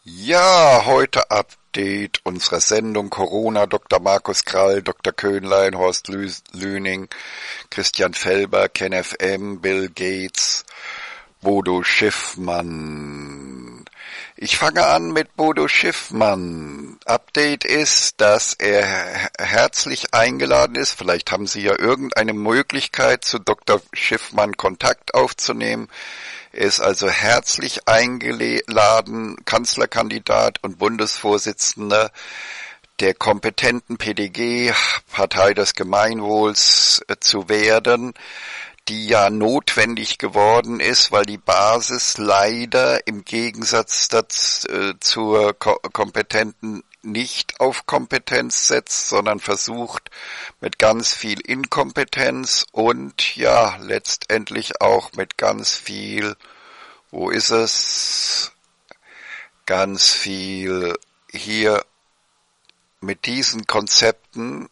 Ja, heute Update unserer Sendung Corona. Dr. Markus Krall, Dr. Köhnlein, Horst Lüning, Christian Felber, KenFM, Bill Gates, Bodo Schiffmann. Ich fange an mit Bodo Schiffmann. Update ist, dass er herzlich eingeladen ist. Vielleicht haben Sie ja irgendeine Möglichkeit, zu Dr. Schiffmann Kontakt aufzunehmen. Er ist also herzlich eingeladen, Kanzlerkandidat und Bundesvorsitzender der kompetenten PDG, Partei des Gemeinwohls, zu werden, die ja notwendig geworden ist, weil die Basis leider im Gegensatz zur kompetenten nicht auf Kompetenz setzt, sondern versucht mit ganz viel Inkompetenz und ja letztendlich auch mit ganz viel, wo ist es, ganz viel hier mit diesen Konzepten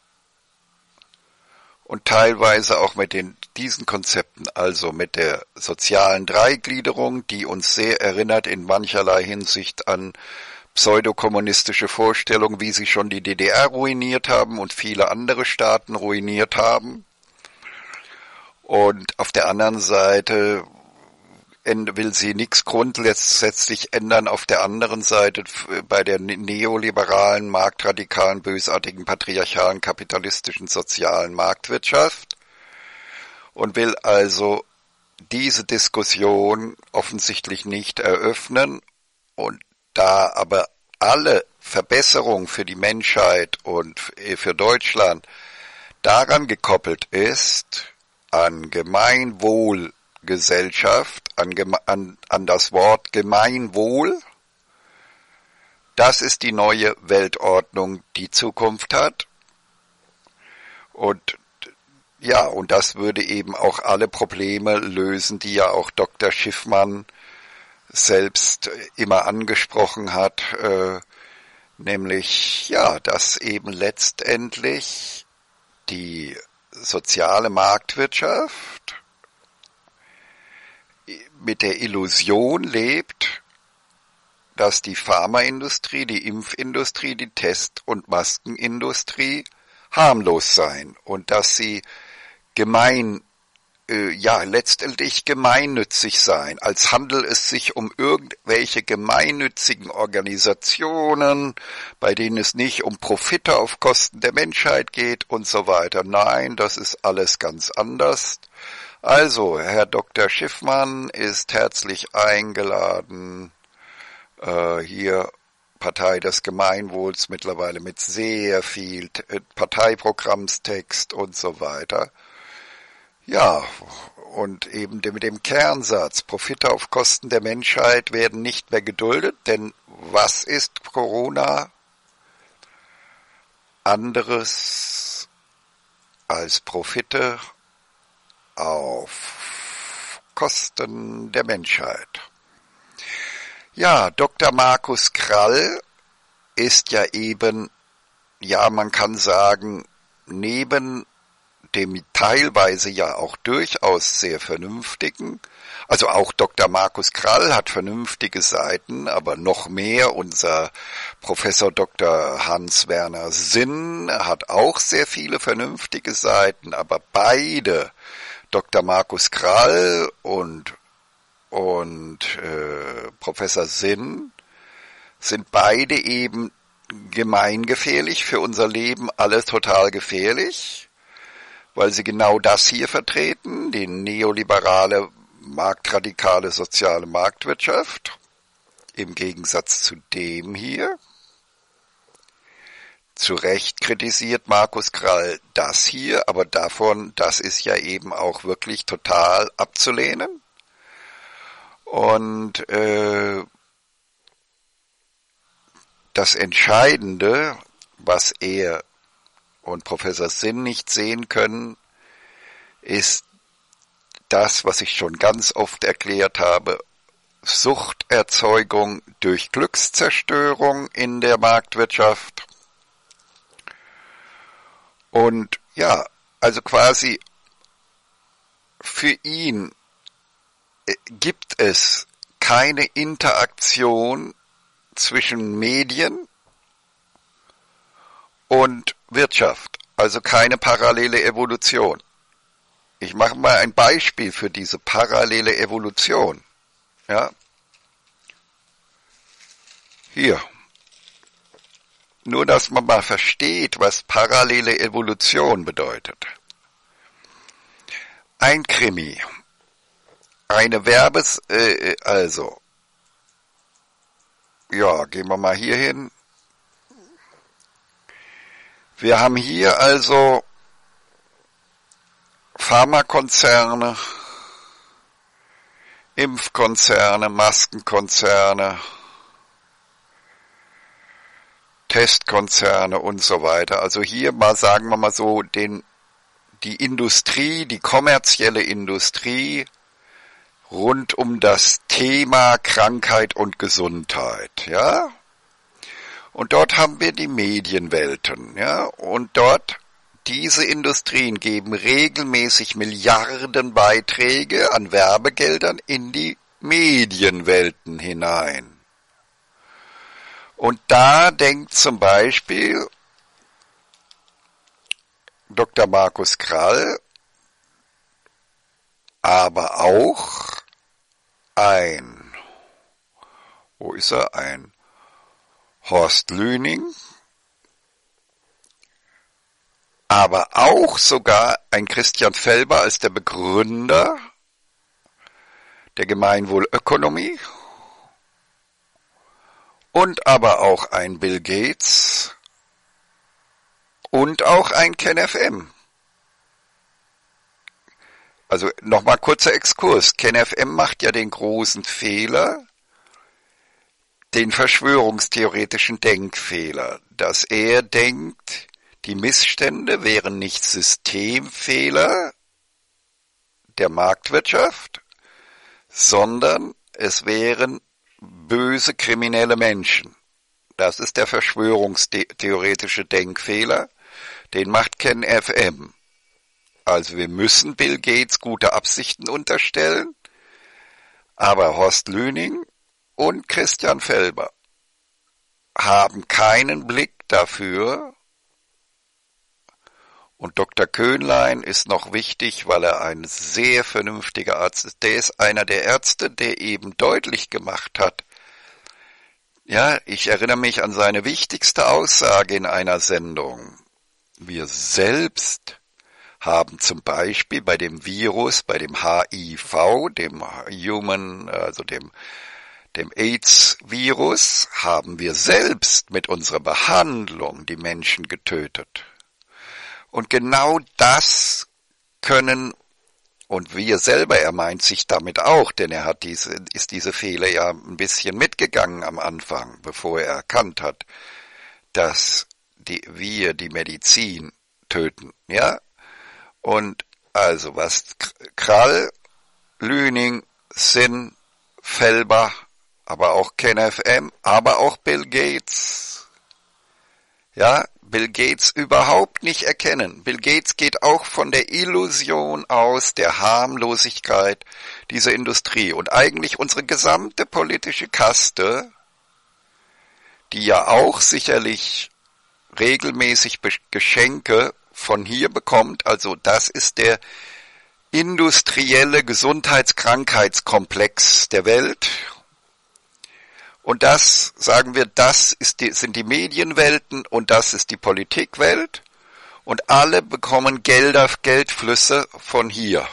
und teilweise auch mit diesen Konzepten, also mit der sozialen Dreigliederung, die uns sehr erinnert in mancherlei Hinsicht an pseudokommunistische Vorstellungen, wie sie schon die DDR ruiniert haben und viele andere Staaten ruiniert haben. Und auf der anderen Seite will sie nichts grundsätzlich ändern, auf der anderen Seite bei der neoliberalen, marktradikalen, bösartigen, patriarchalen, kapitalistischen, sozialen Marktwirtschaft und will also diese Diskussion offensichtlich nicht eröffnen. Und da aber alle Verbesserung für die Menschheit und für Deutschland daran gekoppelt ist, an Gemeinwohlgesellschaft, an das Wort Gemeinwohl, das ist die neue Weltordnung, die Zukunft hat. Und ja, und das würde eben auch alle Probleme lösen, die ja auch Dr. Schiffmann selbst immer angesprochen hat, nämlich ja, dass eben letztendlich die soziale Marktwirtschaft mit der Illusion lebt, dass die Pharmaindustrie, die Impfindustrie, die Test- und Maskenindustrie harmlos seien und dass sie letztendlich gemeinnützig sein, als handelt es sich um irgendwelche gemeinnützigen Organisationen, bei denen es nicht um Profite auf Kosten der Menschheit geht und so weiter. Nein, das ist alles ganz anders. Also, Herr Dr. Schiffmann ist herzlich eingeladen, hier Partei des Gemeinwohls, mittlerweile mit sehr viel Parteiprogrammstext und so weiter. Ja, und eben mit dem Kernsatz, Profite auf Kosten der Menschheit werden nicht mehr geduldet, denn was ist Corona anderes als Profite auf Kosten der Menschheit? Ja, Dr. Markus Krall ist ja eben, ja, man kann sagen, neben dem teilweise ja auch durchaus sehr vernünftigen, also auch Dr. Markus Krall hat vernünftige Seiten, aber noch mehr unser Professor Dr. Hans-Werner Sinn hat auch sehr viele vernünftige Seiten, aber beide, Dr. Markus Krall und Professor Sinn, sind beide eben gemeingefährlich, für unser Leben alle total gefährlich, weil sie genau das hier vertreten, die neoliberale, marktradikale soziale Marktwirtschaft, im Gegensatz zu dem hier. Zu Recht kritisiert Markus Krall das hier, aber das ist ja eben auch wirklich total abzulehnen. Und das Entscheidende, was er und Professor Sinn nicht sehen können, ist das, was ich schon ganz oft erklärt habe, Suchterzeugung durch Glückszerstörung in der Marktwirtschaft. Und ja, also quasi für ihn gibt es keine Interaktion zwischen Medien und Wirtschaft, also keine parallele Evolution. Ich mache mal ein Beispiel für diese parallele Evolution. Ja? Hier. Nur, dass man mal versteht, was parallele Evolution bedeutet. Ein Krimi. Eine gehen wir mal hier hin. Wir haben hier also Pharmakonzerne, Impfkonzerne, Maskenkonzerne, Testkonzerne und so weiter. Also hier mal, sagen wir mal so, die Industrie, die kommerzielle Industrie rund um das Thema Krankheit und Gesundheit, ja? Und dort haben wir die Medienwelten, ja? Und dort, diese Industrien geben regelmäßig Milliardenbeiträge an Werbegeldern in die Medienwelten hinein. Und da denkt zum Beispiel Dr. Markus Krall, aber auch ein Horst Lüning, aber auch sogar ein Christian Felber als der Begründer der Gemeinwohlökonomie und aber auch ein Bill Gates und auch ein KenFM. Also nochmal kurzer Exkurs. KenFM macht ja den großen Fehler, den verschwörungstheoretischen Denkfehler, dass er denkt, die Missstände wären nicht Systemfehler der Marktwirtschaft, sondern es wären böse kriminelle Menschen. Das ist der verschwörungstheoretische Denkfehler, den macht KenFM. Also wir müssen Bill Gates gute Absichten unterstellen, aber Horst Lüning und Christian Felber haben keinen Blick dafür, und Dr. Köhnlein ist noch wichtig, weil er ein sehr vernünftiger Arzt ist. Der ist einer der Ärzte, der eben deutlich gemacht hat, ja, ich erinnere mich an seine wichtigste Aussage in einer Sendung. Wir selbst haben zum Beispiel bei dem Virus, bei dem HIV, dem AIDS-Virus, haben wir selbst mit unserer Behandlung die Menschen getötet. Und genau das können, und wir selber, er meint sich damit auch, denn er hat ist diese Fehler ja ein bisschen mitgegangen am Anfang, bevor er erkannt hat, dass wir die Medizin töten, ja? Und also was Krall, Lüning, Sinn, Felber, aber auch KenFM, aber auch Bill Gates, ja, Bill Gates überhaupt nicht erkennen. Bill Gates geht auch von der Illusion aus, der Harmlosigkeit dieser Industrie. Und eigentlich unsere gesamte politische Kaste, die ja auch sicherlich regelmäßig Geschenke von hier bekommt, also das ist der industrielle Gesundheitskrankheitskomplex der Welt. Und das, sagen wir, sind die Medienwelten und das ist die Politikwelt. Und alle bekommen Geldflüsse von hier.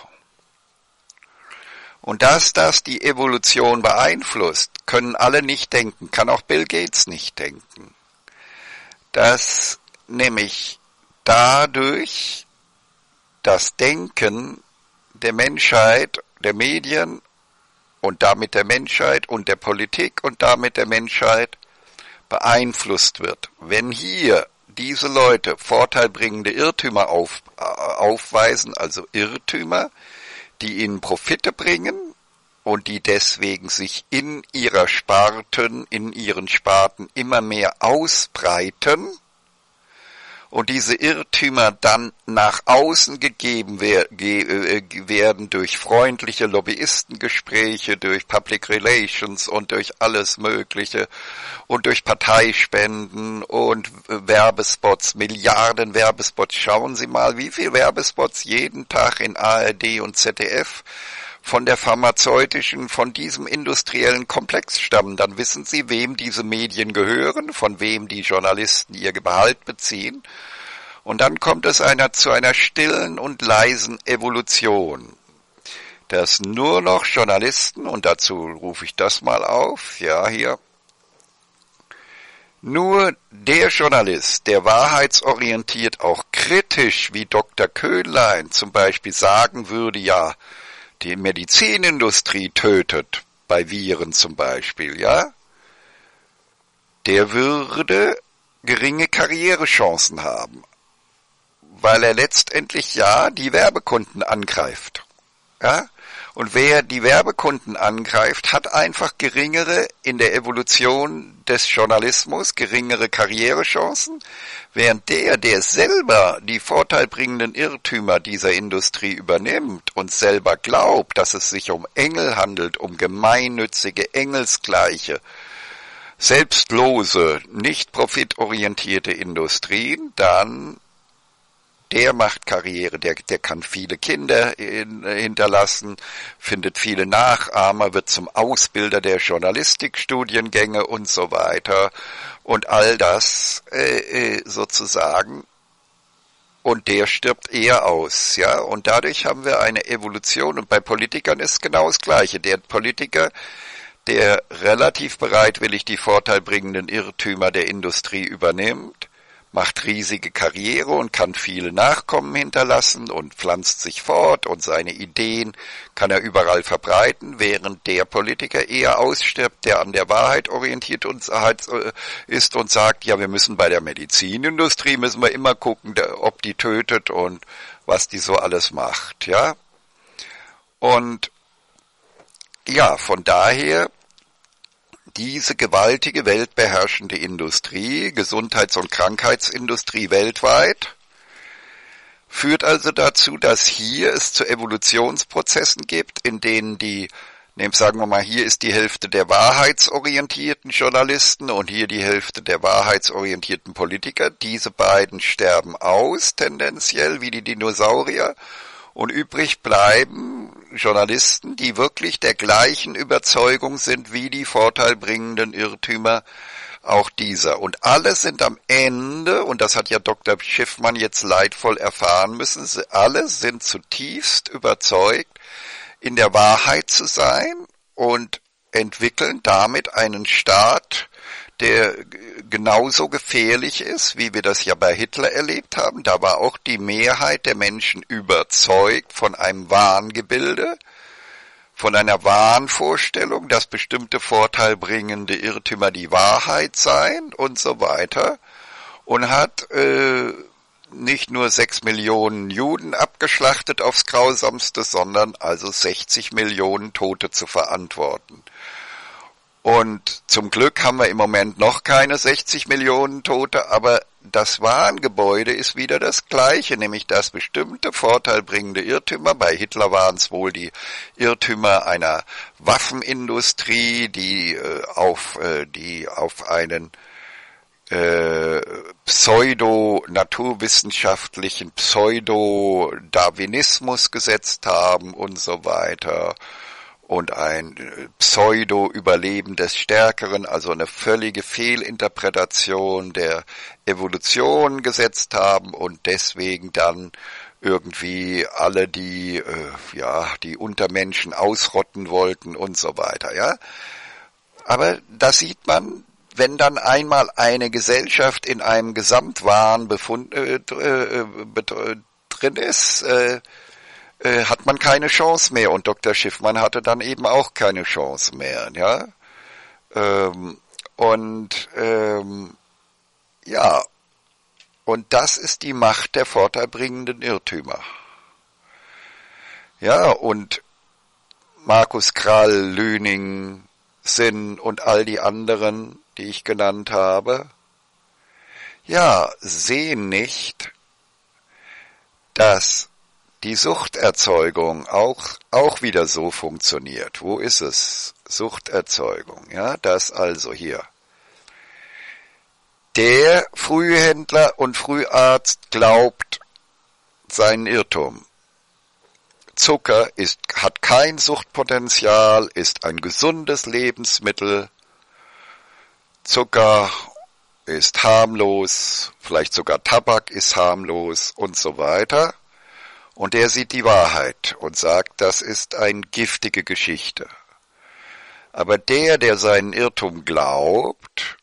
Und dass das die Evolution beeinflusst, können alle nicht denken, kann auch Bill Gates nicht denken. Dass nämlich dadurch das Denken der Menschheit, der Medien und damit der Menschheit und der Politik und damit der Menschheit beeinflusst wird. Wenn hier diese Leute vorteilbringende Irrtümer aufweisen, also Irrtümer, die ihnen Profite bringen und die deswegen sich in ihren Sparten immer mehr ausbreiten und diese Irrtümer dann nach außen gegeben werden durch freundliche Lobbyistengespräche, durch Public Relations und durch alles Mögliche und durch Parteispenden und Werbespots, Milliarden Werbespots. Schauen Sie mal, wie viel Werbespots jeden Tag in ARD und ZDF von der pharmazeutischen, von diesem industriellen Komplex stammen. Dann wissen Sie, wem diese Medien gehören, von wem die Journalisten ihr Gehalt beziehen. Und dann kommt es zu einer stillen und leisen Evolution, dass nur noch Journalisten, und dazu rufe ich das mal auf, ja hier, nur der Journalist, der wahrheitsorientiert auch kritisch wie Dr. Köhnlein zum Beispiel sagen würde, ja, die Medizinindustrie tötet, bei Viren zum Beispiel, ja, der würde geringe Karrierechancen haben, weil er letztendlich ja die Werbekunden angreift, ja. Und wer die Werbekunden angreift, hat einfach geringere, in der Evolution des Journalismus, geringere Karrierechancen, während der selber die vorteilbringenden Irrtümer dieser Industrie übernimmt und selber glaubt, dass es sich um Engel handelt, um gemeinnützige, engelsgleiche, selbstlose, nicht profitorientierte Industrien, dann der macht Karriere, der kann viele Kinder hinterlassen, findet viele Nachahmer, wird zum Ausbilder der Journalistikstudiengänge und so weiter und all das sozusagen. Und der stirbt eher aus, ja. Und dadurch haben wir eine Evolution. Und bei Politikern ist genau das Gleiche. Der Politiker, der relativ bereitwillig die vorteilbringenden Irrtümer der Industrie übernimmt, macht riesige Karriere und kann viele Nachkommen hinterlassen und pflanzt sich fort und seine Ideen kann er überall verbreiten, während der Politiker eher ausstirbt, der an der Wahrheit orientiert ist und sagt, ja, wir müssen bei der Medizinindustrie, müssen wir immer gucken, ob die tötet und was die so alles macht, ja. Und ja, von daher diese gewaltige weltbeherrschende Industrie, Gesundheits- und Krankheitsindustrie weltweit, führt also dazu, dass hier es zu Evolutionsprozessen gibt, in denen sagen wir mal, hier ist die Hälfte der wahrheitsorientierten Journalisten und hier die Hälfte der wahrheitsorientierten Politiker. Diese beiden sterben aus, tendenziell, wie die Dinosaurier. Und übrig bleiben Journalisten, die wirklich der gleichen Überzeugung sind wie die vorteilbringenden Irrtümer auch dieser. Und alle sind am Ende, und das hat ja Dr. Schiffmann jetzt leidvoll erfahren müssen, alle sind zutiefst überzeugt, in der Wahrheit zu sein und entwickeln damit einen Staat, der genauso gefährlich ist, wie wir das ja bei Hitler erlebt haben. Da war auch die Mehrheit der Menschen überzeugt von einem Wahngebilde, von einer Wahnvorstellung, dass bestimmte vorteilbringende Irrtümer die Wahrheit seien und so weiter, und hat nicht nur 6 Millionen Juden abgeschlachtet aufs Grausamste, sondern also 60 Millionen Tote zu verantworten. Und zum Glück haben wir im Moment noch keine 60 Millionen Tote, aber das Wahngebäude ist wieder das Gleiche, nämlich dass bestimmte vorteilbringende Irrtümer, bei Hitler waren es wohl die Irrtümer einer Waffenindustrie, die auf einen pseudo-naturwissenschaftlichen Pseudo-Darwinismus gesetzt haben und so weiter. Und ein Pseudo-Überleben des Stärkeren, also eine völlige Fehlinterpretation der Evolution gesetzt haben und deswegen dann irgendwie alle die Untermenschen ausrotten wollten und so weiter, ja. Aber da sieht man, wenn dann einmal eine Gesellschaft in einem Gesamtwahn drin ist, hat man keine Chance mehr, und Dr. Schiffmann hatte dann eben auch keine Chance mehr, ja. Und das ist die Macht der vorteilbringenden Irrtümer. Ja, und Markus Krall, Lüning, Sinn und all die anderen, die ich genannt habe, ja, sehen nicht, dass die Suchterzeugung auch wieder so funktioniert. Wo ist es? Suchterzeugung, ja, das also hier. Der Frühhändler und Früharzt glaubt seinen Irrtum. Zucker hat kein Suchtpotenzial, ist ein gesundes Lebensmittel. Zucker ist harmlos, vielleicht sogar Tabak ist harmlos und so weiter. Und er sieht die Wahrheit und sagt, das ist eine giftige Geschichte. Aber der seinen Irrtum glaubt,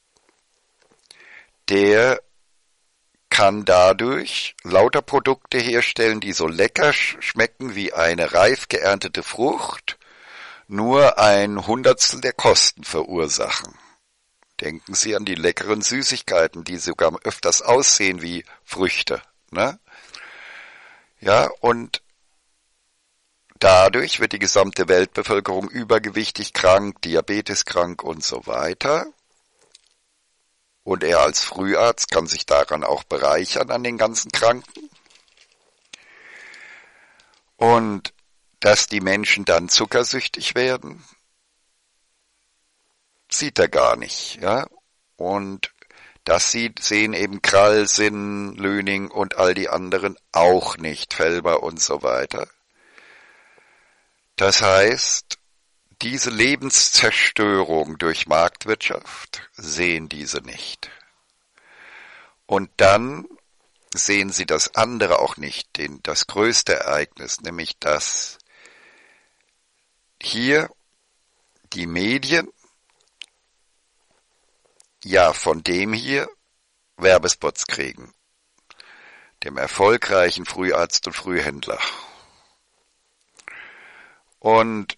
der kann dadurch lauter Produkte herstellen, die so lecker schmecken wie eine reif geerntete Frucht, nur ein Hundertstel der Kosten verursachen. Denken Sie an die leckeren Süßigkeiten, die sogar öfters aussehen wie Früchte, ne? Ja, und dadurch wird die gesamte Weltbevölkerung übergewichtig krank, diabeteskrank und so weiter. Und er als Früharzt kann sich daran auch bereichern an den ganzen Kranken. Und dass die Menschen dann zuckersüchtig werden, sieht er gar nicht, ja. Und das sehen eben Krall, Sinn, Lüning und all die anderen auch nicht, Felber und so weiter. Das heißt, diese Lebenszerstörung durch Marktwirtschaft sehen diese nicht. Und dann sehen sie das andere auch nicht, das größte Ereignis, nämlich dass hier die Medien ja von dem hier Werbespots kriegen, dem erfolgreichen Früharzt und Frühhändler. Und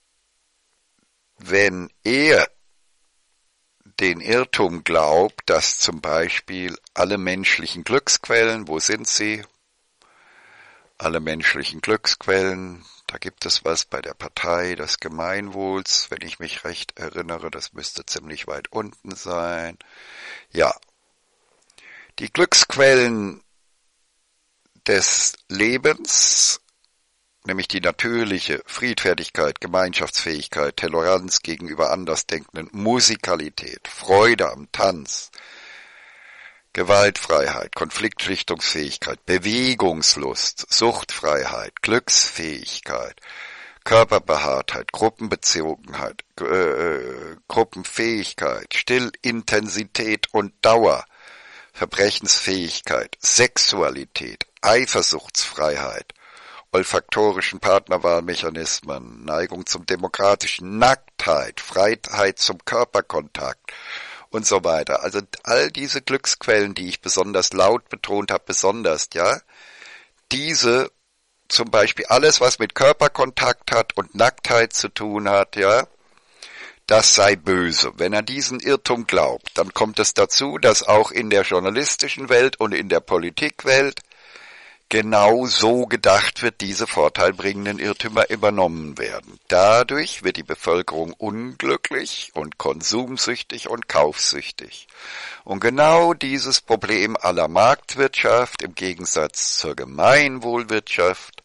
wenn er den Irrtum glaubt, dass zum Beispiel alle menschlichen Glücksquellen, wo sind sie? Alle menschlichen Glücksquellen, da gibt es was bei der Partei des Gemeinwohls, wenn ich mich recht erinnere, das müsste ziemlich weit unten sein. Ja, die Glücksquellen des Lebens, nämlich die natürliche Friedfertigkeit, Gemeinschaftsfähigkeit, Toleranz gegenüber Andersdenkenden, Musikalität, Freude am Tanz, Gewaltfreiheit, Konfliktschlichtungsfähigkeit, Bewegungslust, Suchtfreiheit, Glücksfähigkeit, Körperbehaartheit, Gruppenbezogenheit, Gruppenfähigkeit, Stillintensität und Dauer, Verbrechensfähigkeit, Sexualität, Eifersuchtsfreiheit, olfaktorischen Partnerwahlmechanismen, Neigung zum demokratischen, Nacktheit, Freiheit zum Körperkontakt und so weiter. Also all diese Glücksquellen, die ich besonders laut betont habe, ja, diese zum Beispiel alles, was mit Körperkontakt hat und Nacktheit zu tun hat, ja, das sei böse. Wenn er diesen Irrtum glaubt, dann kommt es dazu, dass auch in der journalistischen Welt und in der Politikwelt genau so gedacht wird, diese vorteilbringenden Irrtümer übernommen werden. Dadurch wird die Bevölkerung unglücklich und konsumsüchtig und kaufsüchtig. Und genau dieses Problem aller Marktwirtschaft im Gegensatz zur Gemeinwohlwirtschaft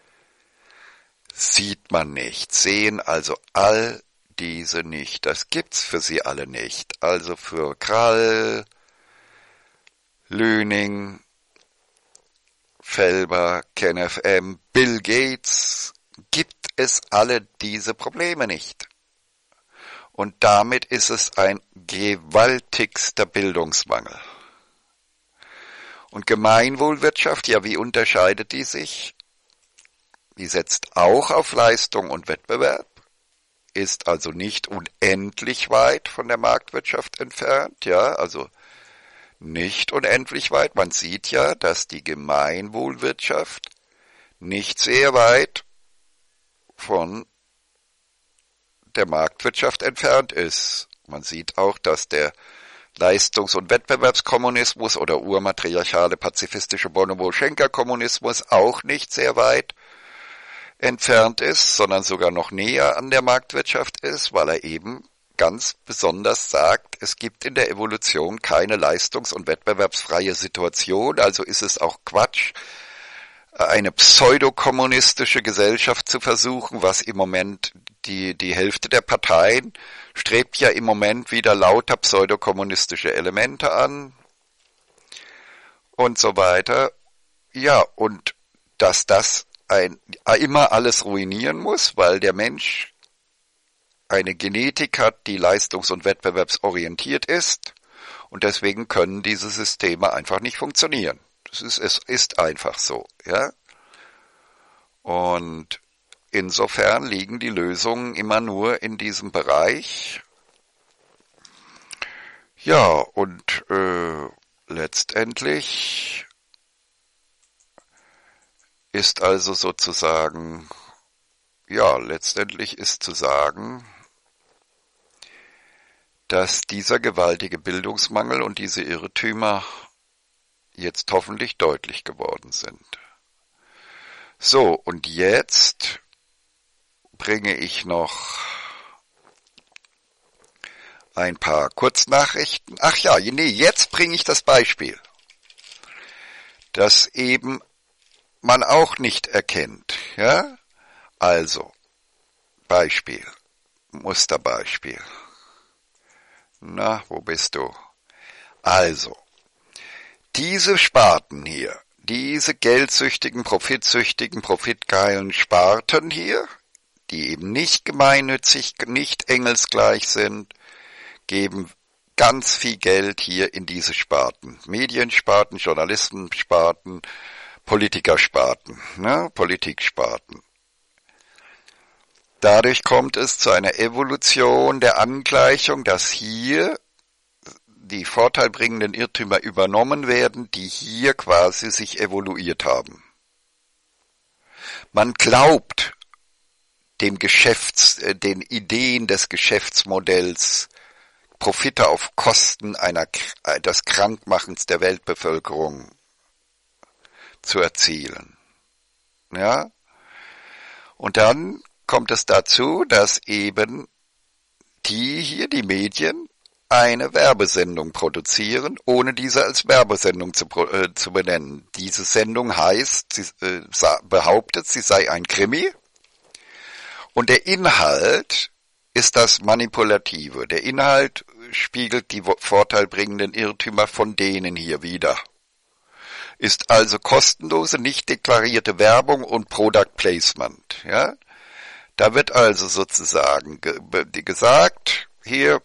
sieht man nicht, sehen also all diese nicht. Das gibt's für sie alle nicht. Also für Krall, Lüning, Felber, KenFM, Bill Gates, gibt es alle diese Probleme nicht. Und damit ist es ein gewaltigster Bildungsmangel. Und Gemeinwohlwirtschaft, ja, wie unterscheidet die sich? Die setzt auch auf Leistung und Wettbewerb, ist also nicht unendlich weit von der Marktwirtschaft entfernt, ja, also nicht unendlich weit. Man sieht ja, dass die Gemeinwohlwirtschaft nicht sehr weit von der Marktwirtschaft entfernt ist. Man sieht auch, dass der Leistungs- und Wettbewerbskommunismus oder urmatriarchale pazifistische Bono-Bolschenka-Kommunismus auch nicht sehr weit entfernt ist, sondern sogar noch näher an der Marktwirtschaft ist, weil er eben ganz besonders sagt, es gibt in der Evolution keine leistungs- und wettbewerbsfreie Situation, also ist es auch Quatsch, eine pseudokommunistische Gesellschaft zu versuchen, was im Moment die Hälfte der Parteien strebt ja im Moment wieder lauter pseudokommunistische Elemente an und so weiter. Ja, und dass das immer alles ruinieren muss, weil der Mensch eine Genetik hat, die leistungs- und wettbewerbsorientiert ist und deswegen können diese Systeme einfach nicht funktionieren. Es ist einfach so, ja. Und insofern liegen die Lösungen immer nur in diesem Bereich. Ja, und letztendlich ist also sozusagen, letztendlich ist zu sagen, dass dieser gewaltige Bildungsmangel und diese Irrtümer jetzt hoffentlich deutlich geworden sind. So, und jetzt bringe ich noch ein paar Kurznachrichten. Ach ja, nee, jetzt bringe ich das Beispiel, das eben man auch nicht erkennt. Ja? Also, Beispiel, Musterbeispiel. Na, wo bist du? Also, diese Sparten hier, diese geldsüchtigen, profitsüchtigen, profitgeilen Sparten hier, die eben nicht gemeinnützig, nicht engelsgleich sind, geben ganz viel Geld hier in diese Sparten. Mediensparten, Journalistensparten, Politikersparten, ne? Politiksparten. Dadurch kommt es zu einer Evolution der Angleichung, dass hier die vorteilbringenden Irrtümer übernommen werden, die hier quasi sich evoluiert haben. Man glaubt den Ideen des Geschäftsmodells, Profite auf Kosten des Krankmachens der Weltbevölkerung zu erzielen. Ja? Und dann kommt es dazu, dass eben die Medien, eine Werbesendung produzieren, ohne diese als Werbesendung zu benennen. Diese Sendung heißt, behauptet, sie sei ein Krimi und der Inhalt ist das Manipulative. Der Inhalt spiegelt die vorteilbringenden Irrtümer von denen hier wider. Ist also kostenlose, nicht deklarierte Werbung und Product Placement. Ja? Da wird also sozusagen gesagt, hier,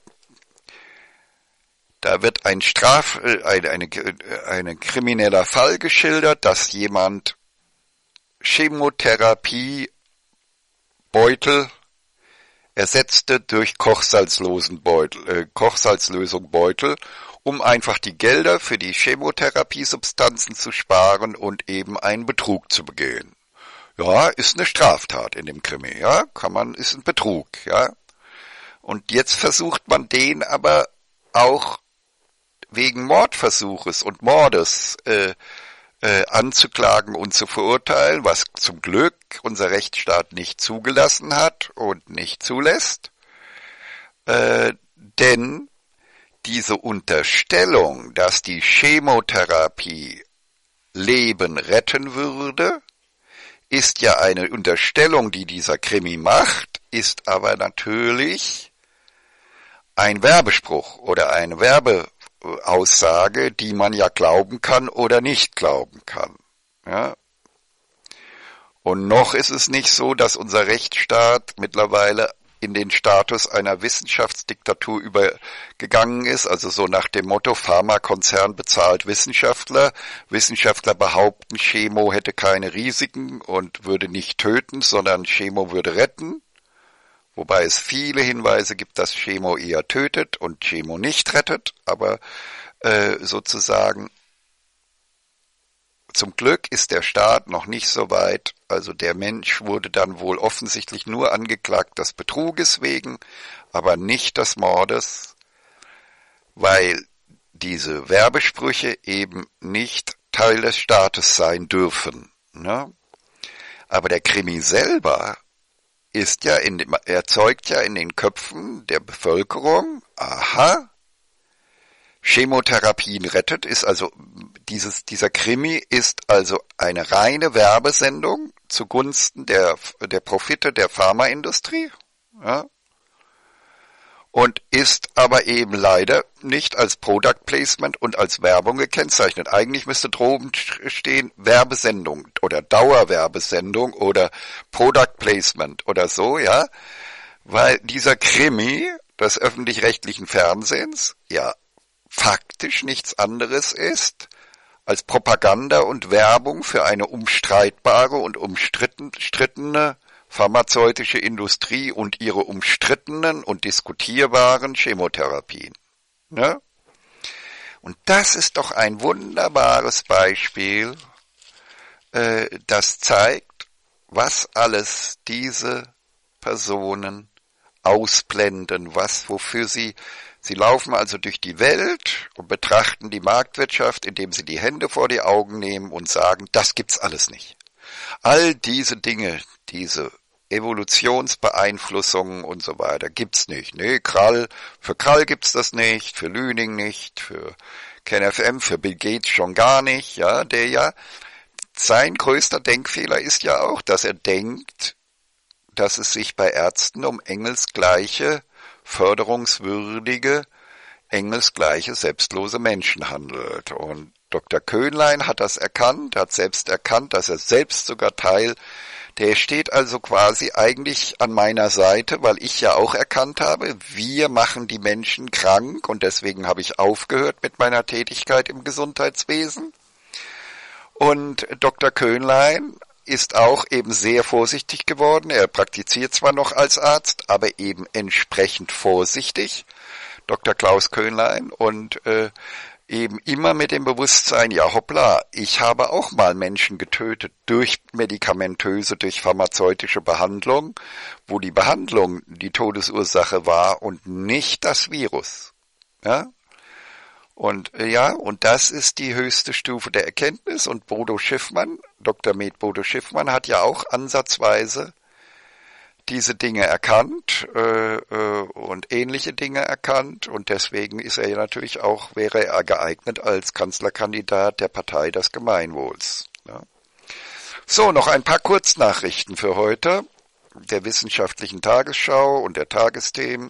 da wird ein krimineller Fall geschildert, dass jemand Chemotherapiebeutel ersetzte durch Kochsalzlösung Beutel, um einfach die Gelder für die Chemotherapiesubstanzen zu sparen und eben einen Betrug zu begehen. Ja, ist eine Straftat in dem Krimi, ja, ist ein Betrug, ja. Und jetzt versucht man den aber auch wegen Mordversuches und Mordes anzuklagen und zu verurteilen, was zum Glück unser Rechtsstaat nicht zugelassen hat und nicht zulässt. Denn diese Unterstellung, dass die Chemotherapie Leben retten würde, ist ja eine Unterstellung, die dieser Krimi macht, ist aber natürlich ein Werbespruch oder eine Werbeaussage, die man ja glauben kann oder nicht glauben kann. Ja? Und noch ist es nicht so, dass unser Rechtsstaat mittlerweile in den Status einer Wissenschaftsdiktatur übergegangen ist, also so nach dem Motto, Pharmakonzern bezahlt Wissenschaftler. Wissenschaftler behaupten, Chemo hätte keine Risiken und würde nicht töten, sondern Chemo würde retten. Wobei es viele Hinweise gibt, dass Chemo eher tötet und Chemo nicht rettet, aber sozusagen zum Glück ist der Staat noch nicht so weit, also der Mensch wurde dann wohl offensichtlich nur angeklagt des Betruges wegen, aber nicht des Mordes, weil diese Werbesprüche eben nicht Teil des Staates sein dürfen. Ne? Aber der Krimi selber ist ja erzeugt ja in den Köpfen der Bevölkerung, aha, Chemotherapien rettet, ist also dieser Krimi ist also eine reine Werbesendung zugunsten der Profite der Pharmaindustrie, ja, und ist aber eben leider nicht als Product Placement und als Werbung gekennzeichnet. Eigentlich müsste droben stehen Werbesendung oder Dauerwerbesendung oder Product Placement oder so, ja, weil dieser Krimi des öffentlich-rechtlichen Fernsehens ja faktisch nichts anderes ist als Propaganda und Werbung für eine umstreitbare und umstrittene pharmazeutische Industrie und ihre umstrittenen und diskutierbaren Chemotherapien. Ne? Und das ist doch ein wunderbares Beispiel, das zeigt, was alles diese Personen ausblenden, wofür sie laufen also durch die Welt und betrachten die Marktwirtschaft, indem sie die Hände vor die Augen nehmen und sagen, das gibt's alles nicht. All diese Dinge, diese Evolutionsbeeinflussungen und so weiter gibt's nicht. Nee, für Krall gibt's das nicht, für Lüning nicht, für KenFM, für Bill Gates schon gar nicht, ja, sein größter Denkfehler ist ja auch, dass er denkt, dass es sich bei Ärzten um engelsgleiche, förderungswürdige, engelsgleiche, selbstlose Menschen handelt. Und Dr. Köhnlein hat das erkannt, hat selbst erkannt, dass er selbst sogar der steht also quasi eigentlich an meiner Seite, weil ich ja auch erkannt habe, wir machen die Menschen krank und deswegen habe ich aufgehört mit meiner Tätigkeit im Gesundheitswesen. Und Dr. Köhnlein ist auch eben sehr vorsichtig geworden. Er praktiziert zwar noch als Arzt, aber eben entsprechend vorsichtig, Dr. Klaus Köhnlein, und eben immer mit dem Bewusstsein, ja hoppla, ich habe auch mal Menschen getötet durch pharmazeutische Behandlung, wo die Behandlung die Todesursache war und nicht das Virus. Ja? Und und das ist die höchste Stufe der Erkenntnis, und Bodo Schiffmann, Dr. Med Bodo Schiffmann hat ja auch ansatzweise diese Dinge erkannt und ähnliche Dinge erkannt, und deswegen ist er ja natürlich auch, wäre er geeignet als Kanzlerkandidat der Partei des Gemeinwohls. Ja. So, noch ein paar Kurznachrichten für heute, der wissenschaftlichen Tagesschau und der Tagesthemen.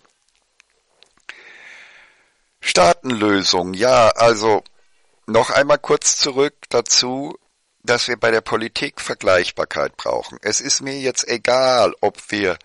Staatenlösung, ja, also noch einmal kurz zurück dazu, dass wir bei der Politik Vergleichbarkeit brauchen. Es ist mir jetzt egal, ob wir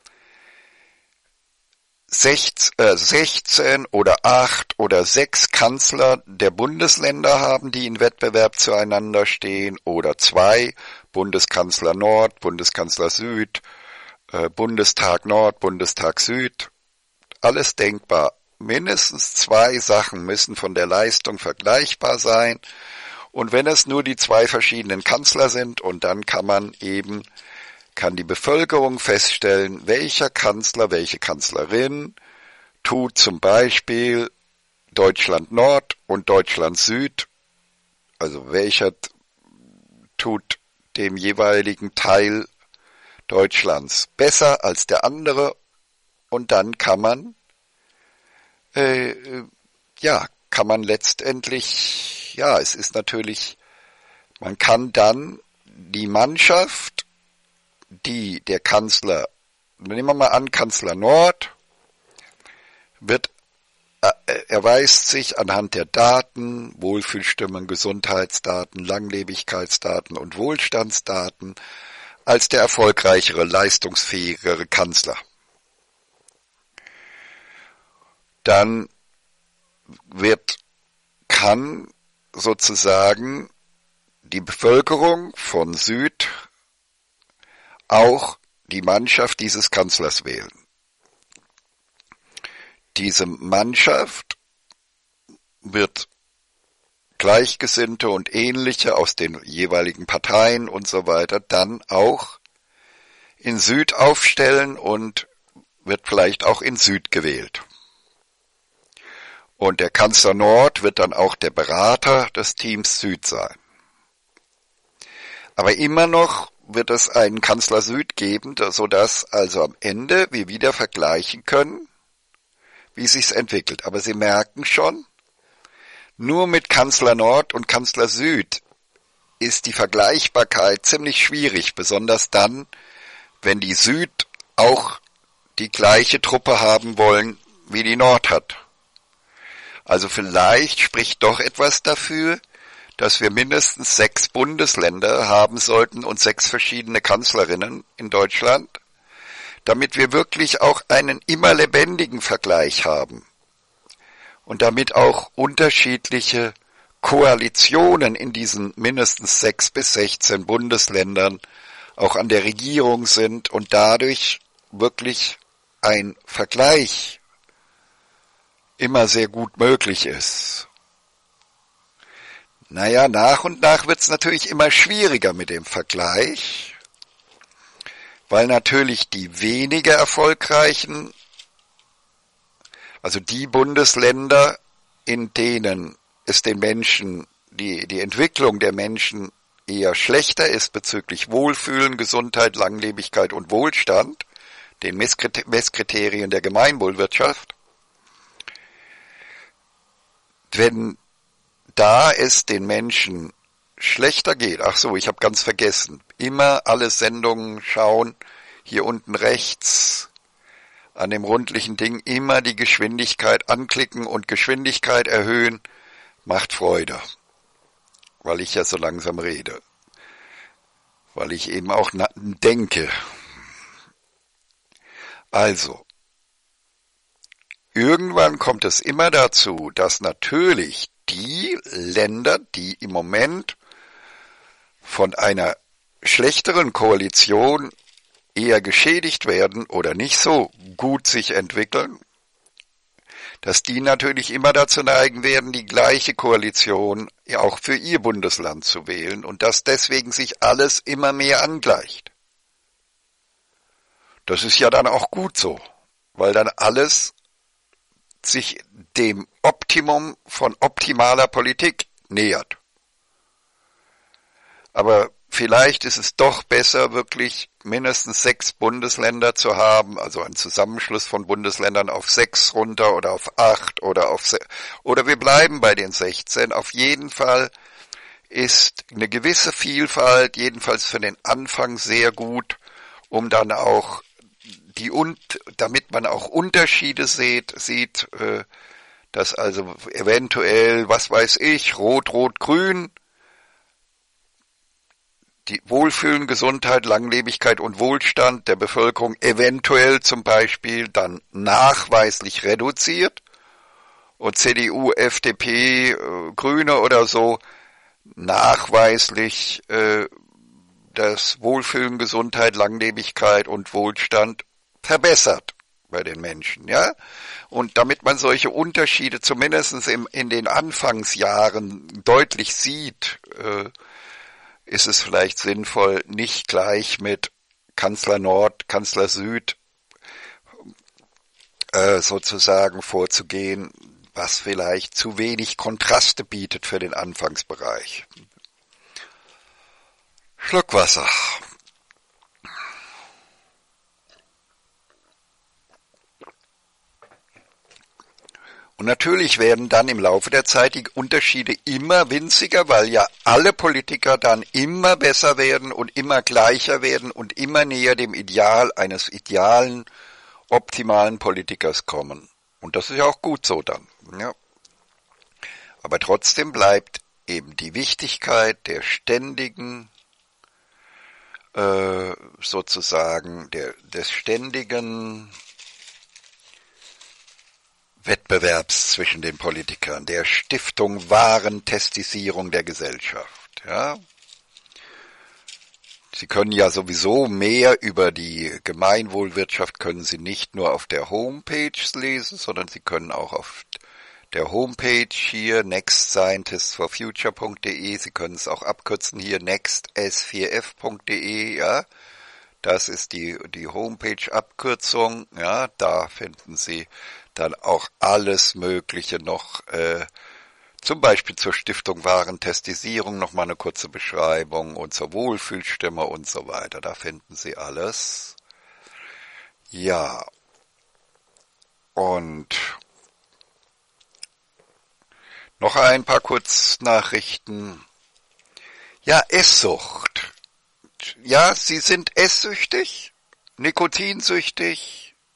16 oder 8 oder 6 Kanzler der Bundesländer haben, die in Wettbewerb zueinander stehen, oder 2, Bundeskanzler Nord, Bundeskanzler Süd, Bundestag Nord, Bundestag Süd, alles denkbar. Mindestens 2 Sachen müssen von der Leistung vergleichbar sein. Und wenn es nur die 2 verschiedenen Kanzler sind, und dann kann die Bevölkerung feststellen, welcher Kanzler, welche Kanzlerin tut zum Beispiel Deutschland Nord und Deutschland Süd, also welcher tut dem jeweiligen Teil Deutschlands besser als der andere, und dann kann man letztendlich, es ist natürlich, man kann dann die Mannschaft, die der Kanzler, nehmen wir mal an, Kanzler Nord, erweist sich anhand der Daten, Wohlfühlstimmen, Gesundheitsdaten, Langlebigkeitsdaten und Wohlstandsdaten als der erfolgreichere, leistungsfähigere Kanzler. Dann kann sozusagen die Bevölkerung von Süd auch die Mannschaft dieses Kanzlers wählen. Diese Mannschaft wird Gleichgesinnte und Ähnliche aus den jeweiligen Parteien und so weiter dann auch in Süd aufstellen und wird vielleicht auch in Süd gewählt. Und der Kanzler Nord wird dann auch der Berater des Teams Süd sein. Aber immer noch wird es einen Kanzler Süd geben, sodass also am Ende wir wieder vergleichen können, wie sich's entwickelt. Aber Sie merken schon, nur mit Kanzler Nord und Kanzler Süd ist die Vergleichbarkeit ziemlich schwierig, besonders dann, wenn die Süd auch die gleiche Truppe haben wollen, wie die Nord hat. Also vielleicht spricht doch etwas dafür, dass wir mindestens 6 Bundesländer haben sollten und 6 verschiedene Kanzlerinnen in Deutschland, damit wir wirklich auch einen immer lebendigen Vergleich haben und damit auch unterschiedliche Koalitionen in diesen mindestens 6 bis 16 Bundesländern auch an der Regierung sind und dadurch wirklich ein Vergleich immer sehr gut möglich ist. Naja, nach und nach wird es natürlich immer schwieriger mit dem Vergleich, weil natürlich die weniger erfolgreichen, also die Bundesländer, in denen es den Menschen, die Entwicklung der Menschen eher schlechter ist bezüglich Wohlfühlen, Gesundheit, Langlebigkeit und Wohlstand, den Messkriterien der Gemeinwohlwirtschaft, wenn da es den Menschen schlechter geht, ach so, ich habe ganz vergessen, immer alle Sendungen schauen, hier unten rechts an dem rundlichen Ding immer die Geschwindigkeit anklicken und Geschwindigkeit erhöhen, macht Freude, weil ich ja so langsam rede, weil ich eben auch denke. Also, irgendwann kommt es immer dazu, dass natürlich die Länder, die im Moment von einer schlechteren Koalition eher geschädigt werden oder nicht so gut sich entwickeln, dass die natürlich immer dazu neigen werden, die gleiche Koalition auch für ihr Bundesland zu wählen und dass deswegen sich alles immer mehr angleicht. Das ist ja dann auch gut so, weil dann alles sich dem Optimum von optimaler Politik nähert. Aber vielleicht ist es doch besser, wirklich mindestens 6 Bundesländer zu haben, also einen Zusammenschluss von Bundesländern auf 6 runter oder auf 8 oder wir bleiben bei den 16. Auf jeden Fall ist eine gewisse Vielfalt, jedenfalls für den Anfang sehr gut, um dann auch damit man auch Unterschiede sieht, dass also eventuell, was weiß ich, Rot, Rot, Grün, die Wohlfühlen, Gesundheit, Langlebigkeit und Wohlstand der Bevölkerung eventuell zum Beispiel dann nachweislich reduziert und CDU, FDP, Grüne oder so nachweislich das Wohlfühlen, Gesundheit, Langlebigkeit und Wohlstand verbessert bei den Menschen, ja. Und damit man solche Unterschiede zumindest in den Anfangsjahren deutlich sieht, ist es vielleicht sinnvoll, nicht gleich mit Kanzler Nord, Kanzler Süd sozusagen vorzugehen, was vielleicht zu wenig Kontraste bietet für den Anfangsbereich. Schluck Wasser. Und natürlich werden dann im Laufe der Zeit die Unterschiede immer winziger, weil ja alle Politiker dann immer besser werden und immer gleicher werden und immer näher dem Ideal eines idealen, optimalen Politikers kommen. Und das ist ja auch gut so dann. Ja. Aber trotzdem bleibt eben die Wichtigkeit der ständigen, sozusagen, des ständigen Wettbewerbs zwischen den Politikern, der Stiftung wahren Testisierung der Gesellschaft. Ja. Sie können ja sowieso mehr über die Gemeinwohlwirtschaft, können Sie nicht nur auf der Homepage lesen, sondern Sie können auch auf der Homepage hier nextscientistsforfuture.de, Sie können es auch abkürzen hier nexts4f.de, ja. Das ist die Homepage-Abkürzung, ja, da finden Sie dann auch alles Mögliche noch Zum Beispiel zur Stiftung Warentestisierung nochmal eine kurze Beschreibung und zur Wohlfühlstimme und so weiter. Da finden Sie alles. Ja, und noch ein paar Kurznachrichten. Ja, Esssucht. Ja, Sie sind esssüchtig, nikotinsüchtig,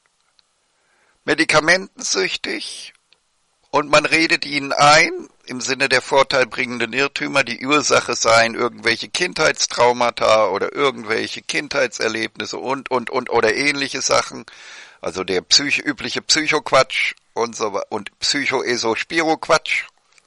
medikamentensüchtig und man redet Ihnen ein, im Sinne der vorteilbringenden Irrtümer, die Ursache seien irgendwelche Kindheitstraumata oder irgendwelche Kindheitserlebnisse und oder ähnliche Sachen. Also der übliche Psychoquatsch und so und Psychoesospiro-Quatsch.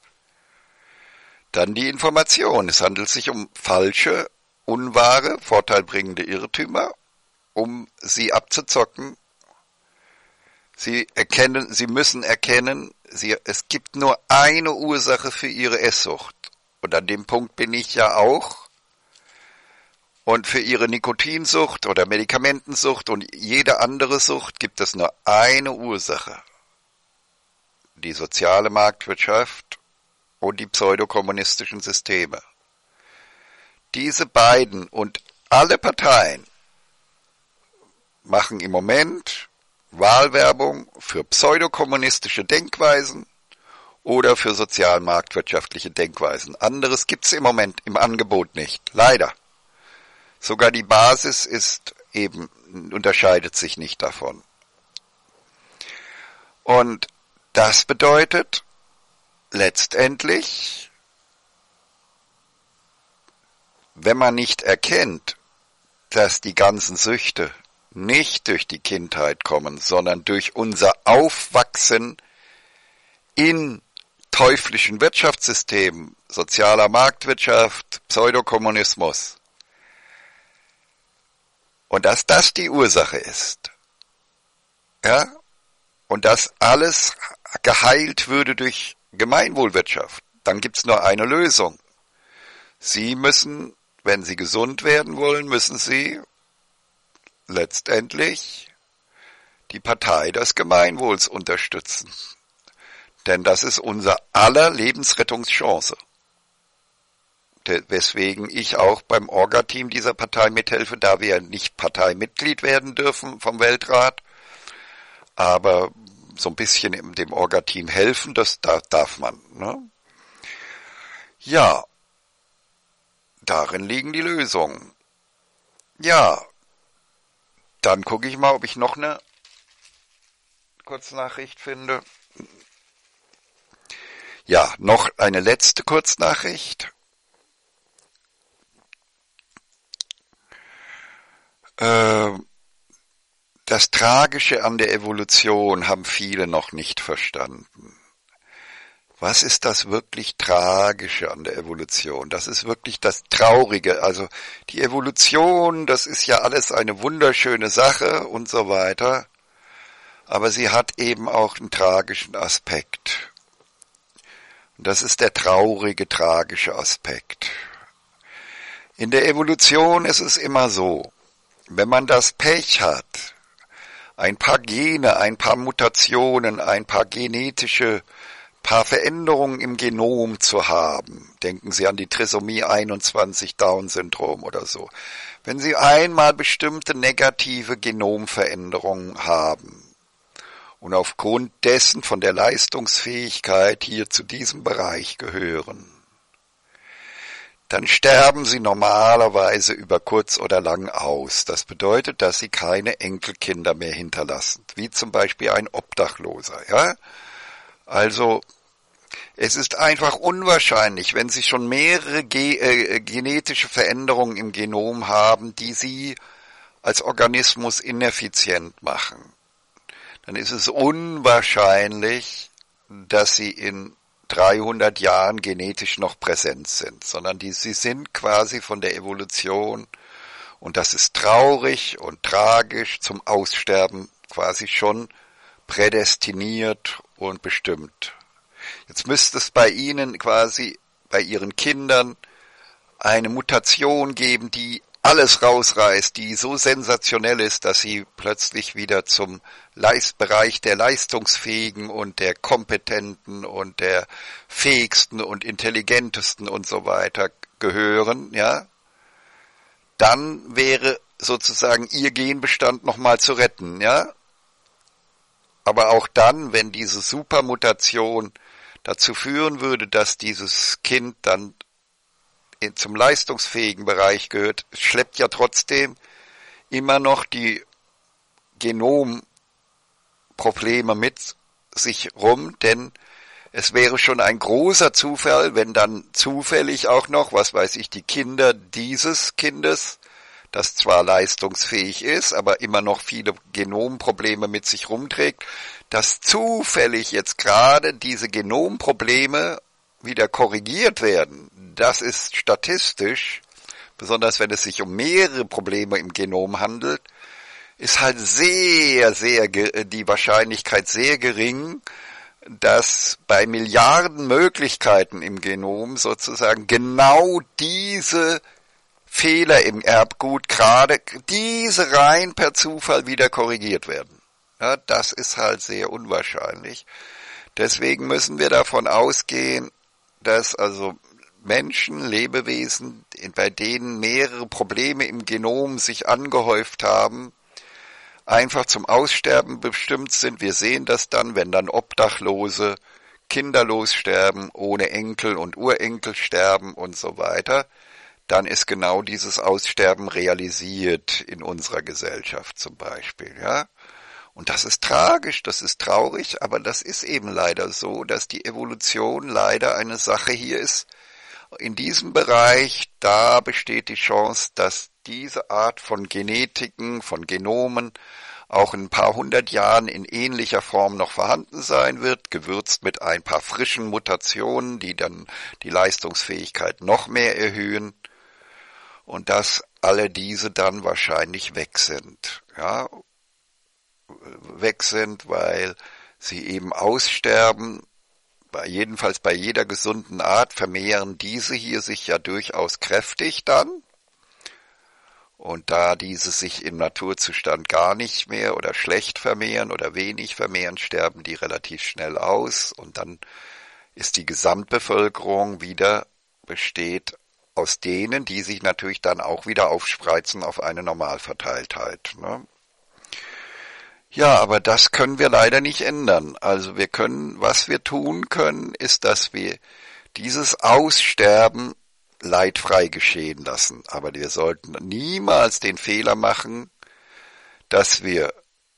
Dann die Information. Es handelt sich um falsche, unwahre, vorteilbringende Irrtümer, um sie abzuzocken. Sie müssen erkennen, es gibt nur eine Ursache für ihre Esssucht. Und an dem Punkt bin ich ja auch. Und für ihre Nikotinsucht oder Medikamentensucht und jede andere Sucht gibt es nur eine Ursache. Die soziale Marktwirtschaft und die pseudokommunistischen Systeme. Diese beiden und alle Parteien machen im Moment Wahlwerbung für pseudokommunistische Denkweisen oder für sozialmarktwirtschaftliche Denkweisen. Anderes gibt's im Moment im Angebot nicht, leider. Sogar die Basis unterscheidet sich nicht davon. Und das bedeutet letztendlich, wenn man nicht erkennt, dass die ganzen Süchte nicht durch die Kindheit kommen, sondern durch unser Aufwachsen in teuflischen Wirtschaftssystemen, sozialer Marktwirtschaft, Pseudokommunismus. Und dass das die Ursache ist. Ja? Und dass alles geheilt würde durch Gemeinwohlwirtschaft. Dann gibt's nur eine Lösung. Sie müssen, wenn Sie gesund werden wollen, müssen Sie letztendlich die Partei des Gemeinwohls unterstützen. Denn das ist unser aller Lebensrettungschance. Weswegen ich auch beim Orga-Team dieser Partei mithelfe, da wir nicht Parteimitglied werden dürfen vom Weltrat, aber so ein bisschen dem Orga-Team helfen, das darf man. Ne? Ja, darin liegen die Lösungen. Ja, dann gucke ich mal, ob ich noch eine Kurznachricht finde. Ja, noch eine letzte Kurznachricht. Das Tragische an der Evolution haben viele noch nicht verstanden. Was ist das wirklich Tragische an der Evolution? Das ist wirklich das Traurige. Also die Evolution, das ist ja alles eine wunderschöne Sache und so weiter. Aber sie hat eben auch einen tragischen Aspekt. Und das ist der traurige, tragische Aspekt. In der Evolution ist es immer so, wenn man das Pech hat, ein paar Gene, ein paar Mutationen, ein paar paar Veränderungen im Genom zu haben. Denken Sie an die Trisomie 21 Down-Syndrom oder so. Wenn Sie einmal bestimmte negative Genomveränderungen haben und aufgrund dessen von der Leistungsfähigkeit hier zu diesem Bereich gehören, dann sterben Sie normalerweise über kurz oder lang aus. Das bedeutet, dass Sie keine Enkelkinder mehr hinterlassen, wie zum Beispiel ein Obdachloser, ja? Also, es ist einfach unwahrscheinlich, wenn Sie schon mehrere genetische Veränderungen im Genom haben, die Sie als Organismus ineffizient machen, dann ist es unwahrscheinlich, dass Sie in 300 Jahren genetisch noch präsent sind, sondern sie sind quasi von der Evolution, und das ist traurig und tragisch, zum Aussterben quasi schon prädestiniert und bestimmt. Jetzt müsste es bei Ihnen quasi, bei Ihren Kindern, eine Mutation geben, die alles rausreißt, die so sensationell ist, dass sie plötzlich wieder zum Bereich der Leistungsfähigen und der Kompetenten und der Fähigsten und Intelligentesten und so weiter gehören, ja, dann wäre sozusagen ihr Genbestand nochmal zu retten, ja. Aber auch dann, wenn diese Supermutation dazu führen würde, dass dieses Kind dann zum leistungsfähigen Bereich gehört, schleppt ja trotzdem immer noch die Genomprobleme mit sich rum, denn es wäre schon ein großer Zufall, wenn dann zufällig auch noch, was weiß ich, die Kinder dieses Kindes, das zwar leistungsfähig ist, aber immer noch viele Genomprobleme mit sich rumträgt, dass zufällig jetzt gerade diese Genomprobleme wieder korrigiert werden. Das ist statistisch, besonders wenn es sich um mehrere Probleme im Genom handelt, ist halt die Wahrscheinlichkeit sehr gering, dass bei Milliarden Möglichkeiten im Genom sozusagen genau diese Fehler im Erbgut, gerade diese rein per Zufall wieder korrigiert werden. Ja, das ist halt sehr unwahrscheinlich. Deswegen müssen wir davon ausgehen, dass also Menschen, Lebewesen, bei denen mehrere Probleme im Genom sich angehäuft haben, einfach zum Aussterben bestimmt sind. Wir sehen das dann, wenn dann Obdachlose kinderlos sterben, ohne Enkel und Urenkel sterben und so weiter, dann ist genau dieses Aussterben realisiert in unserer Gesellschaft zum Beispiel, ja. Und das ist tragisch, das ist traurig, aber das ist eben leider so, dass die Evolution leider eine Sache hier ist. In diesem Bereich, da besteht die Chance, dass diese Art von Genetiken, von Genomen auch in ein paar hundert Jahren in ähnlicher Form noch vorhanden sein wird, gewürzt mit ein paar frischen Mutationen, die dann die Leistungsfähigkeit noch mehr erhöhen und dass alle diese dann wahrscheinlich weg sind, ja, weil sie eben aussterben. Jedenfalls bei jeder gesunden Art vermehren diese hier sich ja durchaus kräftig dann. Und da diese sich im Naturzustand gar nicht mehr oder schlecht vermehren oder wenig vermehren, sterben die relativ schnell aus. Und dann ist die Gesamtbevölkerung wieder besteht aus denen, die sich natürlich dann auch wieder aufspreizen auf eine Normalverteiltheit, ne? Ja, aber das können wir leider nicht ändern. Also was wir tun können, ist, dass wir dieses Aussterben leidfrei geschehen lassen. Aber wir sollten niemals den Fehler machen, dass wir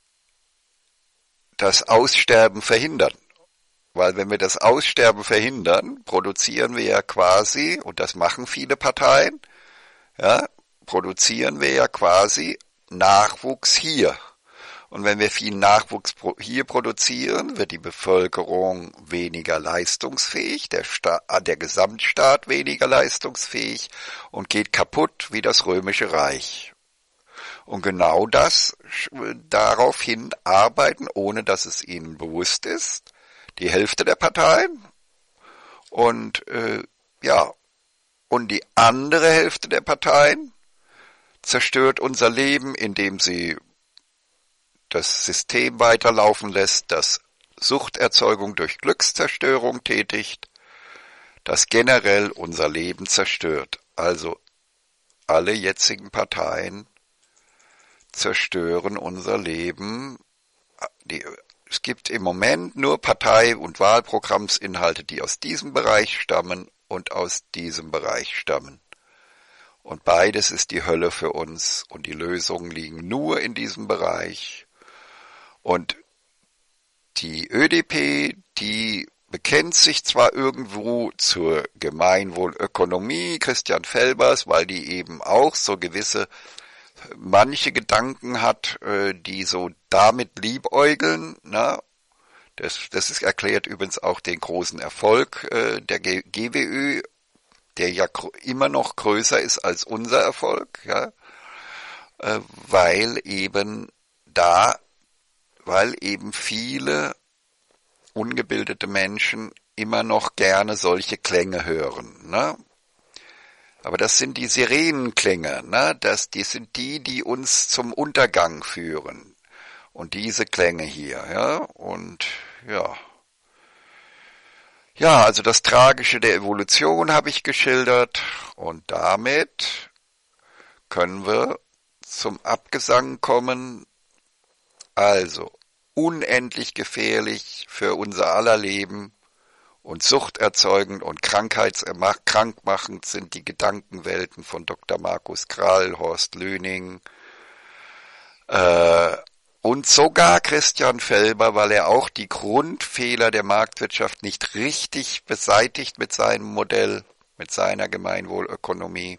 das Aussterben verhindern. Weil wenn wir das Aussterben verhindern, produzieren wir ja quasi, und das machen viele Parteien, ja, produzieren wir ja quasi Nachwuchs hier. Und wenn wir viel Nachwuchs hier produzieren, wird die Bevölkerung weniger leistungsfähig, der Gesamtstaat weniger leistungsfähig und geht kaputt wie das Römische Reich. Und genau das daraufhin arbeiten, ohne dass es ihnen bewusst ist, die Hälfte der Parteien und und die andere Hälfte der Parteien zerstört unser Leben, indem sie das System weiterlaufen lässt, das Suchterzeugung durch Glückszerstörung tätigt, das generell unser Leben zerstört. Also alle jetzigen Parteien zerstören unser Leben. Es gibt im Moment nur Partei- und Wahlprogrammsinhalte, die aus diesem Bereich stammen und aus diesem Bereich stammen. Und beides ist die Hölle für uns und die Lösungen liegen nur in diesem Bereich. Und die ÖDP, die bekennt sich zwar irgendwo zur Gemeinwohlökonomie Christian Felbers, weil die eben auch so manche Gedanken hat, die so damit liebäugeln, ne? Das erklärt übrigens auch den großen Erfolg der GWÖ, der ja immer noch größer ist als unser Erfolg, ja, weil eben viele ungebildete Menschen immer noch gerne solche Klänge hören, ne? Aber das sind die Sirenenklänge, ne? Die sind die uns zum Untergang führen. Und diese Klänge hier, ja, und ja. Ja, also das Tragische der Evolution habe ich geschildert und damit können wir zum Abgesang kommen. Also, unendlich gefährlich für unser aller Leben und suchterzeugend und krankmachend sind die Gedankenwelten von Dr. Markus Krall, Horst Lüning, und sogar Christian Felber, weil er auch die Grundfehler der Marktwirtschaft nicht richtig beseitigt mit seinem Modell, mit seiner Gemeinwohlökonomie.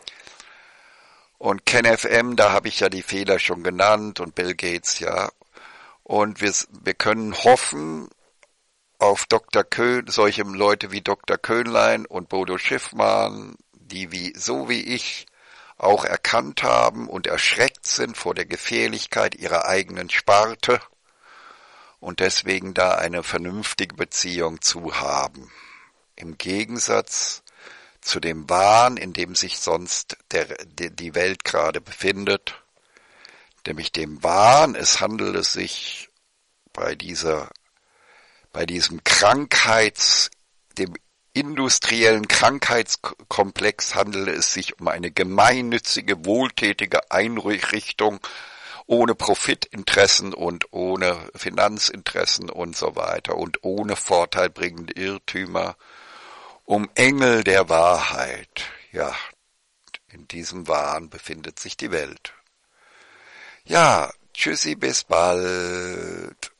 Und KenFM, da habe ich ja die Fehler schon genannt und Bill Gates, ja. Und wir können hoffen auf solche Leute wie Dr. Köhnlein und Bodo Schiffmann, die so wie ich auch erkannt haben und erschreckt sind vor der Gefährlichkeit ihrer eigenen Sparte und deswegen da eine vernünftige Beziehung zu haben. Im Gegensatz zu dem Wahn, in dem sich sonst die Welt gerade befindet, nämlich dem Wahn, es handelt sich bei diesem dem industriellen Krankheitskomplex handelt es sich um eine gemeinnützige, wohltätige Einrichtung ohne Profitinteressen und ohne Finanzinteressen und so weiter und ohne vorteilbringende Irrtümer, um Engel der Wahrheit. Ja, in diesem Wahn befindet sich die Welt. Ja, tschüssi, bis bald.